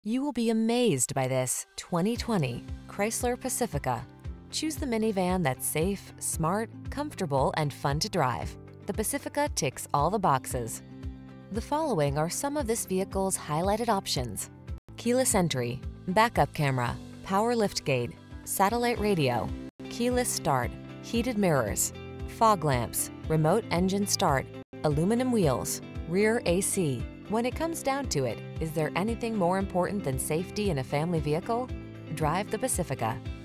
You will be amazed by this 2020 Chrysler Pacifica. Choose the minivan that's safe, smart, comfortable, and fun to drive. The Pacifica ticks all the boxes. The following are some of this vehicle's highlighted options: keyless entry, backup camera, power liftgate, satellite radio, keyless start, heated mirrors, fog lamps, remote engine start, aluminum wheels, rear AC. When it comes down to it, is there anything more important than safety in a family vehicle? Drive the Pacifica.